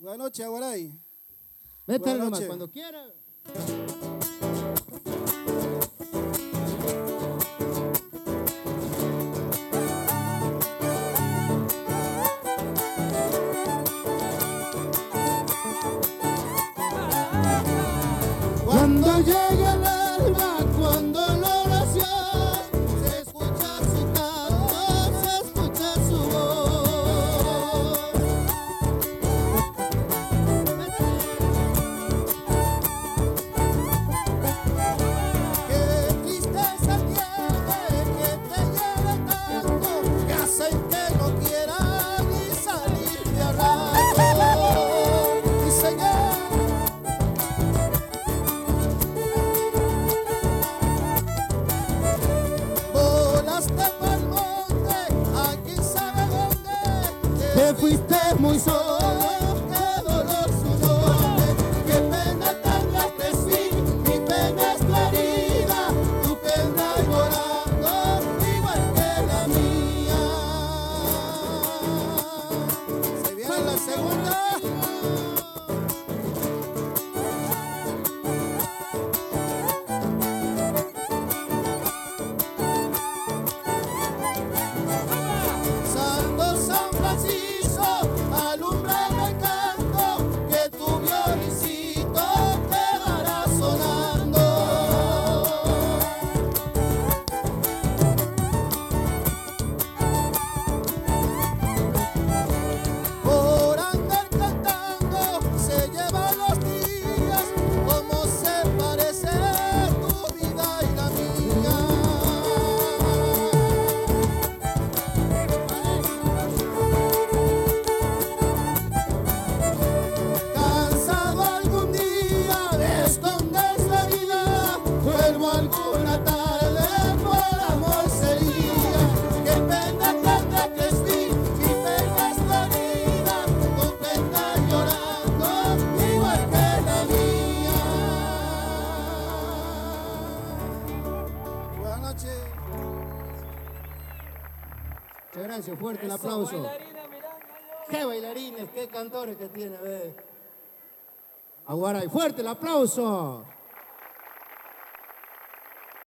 Buenas noches, Aguaray. Métale Buenas nomás, noches. cuando quiera. Cuando llega el alma, cuando la oración, se escucha su canto, se escucha su voz. Qué tristeza tiene que te lleve tanto, que hacen que no quieran ni salir de a rato. Y Señor, volaste pa'l monte, a quién sabe dónde. Te fuiste muy solo, qué dolor su nombre. Qué pena tan grande sí, mi pena es tu herida, tu pena llorando igual que la mía. Se viene la segunda. Santo San Francisco, alumbrame el canto, que tu violincito quedará sonando. Por andar cantando se llevan los días, como se parece tu vida y la mía. Cansado algún día de esconder la vida, vuelvo alguna tarde por amor sería. Qué pena tendrá que estar, mi pena es tu herida, tu pena llorando igual que la mía. Buenas noches. Muchas gracias, fuerte el aplauso. Qué bailarines, qué cantores que tiene, ve. Aguaray, fuerte el aplauso.